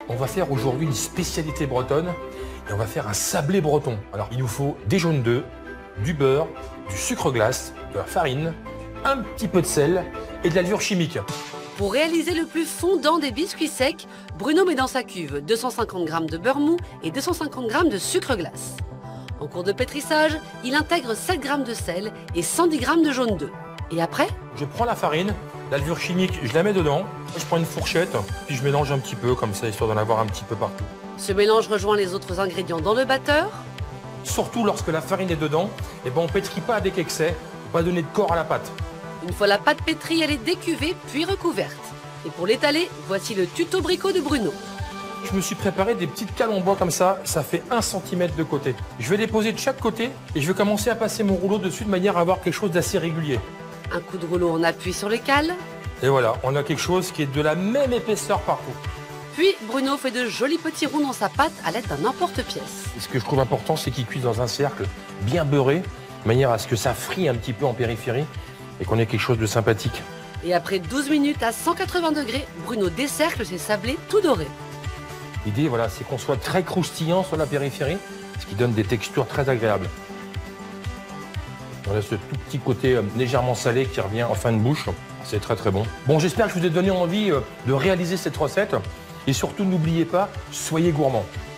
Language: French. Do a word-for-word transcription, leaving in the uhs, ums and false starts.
On va faire aujourd'hui une spécialité bretonne et on va faire un sablé breton. Alors il nous faut des jaunes d'œufs, du beurre, du sucre glace, de la farine, un petit peu de sel et de la levure chimique. Pour réaliser le plus fondant des biscuits secs, Bruno met dans sa cuve deux cent cinquante grammes de beurre mou et deux cent cinquante grammes de sucre glace. En cours de pétrissage, il intègre sept grammes de sel et cent dix grammes de jaune d'œuf. Et après, Je prends la farine, la levure chimique, je la mets dedans, je prends une fourchette, puis je mélange un petit peu comme ça, histoire d'en avoir un petit peu partout. ce mélange rejoint les autres ingrédients dans le batteur. Surtout lorsque la farine est dedans, eh ben on ne pétrit pas avec excès, pour pas donner de corps à la pâte. Une fois la pâte pétrie, elle est décuvée puis recouverte. Et pour l'étaler, voici le tuto bricot de Bruno. Je me suis préparé des petites cales en bois comme ça, ça fait un centimètre de côté. Je vais les poser de chaque côté et je vais commencer à passer mon rouleau dessus de manière à avoir quelque chose d'assez régulier. Un coup de rouleau en appui sur les cales. Et voilà, on a quelque chose qui est de la même épaisseur partout. Puis Bruno fait de jolis petits ronds dans sa pâte à l'aide d'un emporte-pièce. Et ce que je trouve important, c'est qu'il cuise dans un cercle bien beurré, de manière à ce que ça frie un petit peu en périphérie et qu'on ait quelque chose de sympathique. Et après douze minutes à cent quatre-vingts degrés, Bruno décercle ses sablés tout dorés. L'idée, voilà, c'est qu'on soit très croustillant sur la périphérie, ce qui donne des textures très agréables. On a ce tout petit côté euh, légèrement salé qui revient en fin de bouche. C'est très très bon. Bon, j'espère que je vous ai donné envie euh, de réaliser cette recette. Et surtout, n'oubliez pas, soyez gourmands.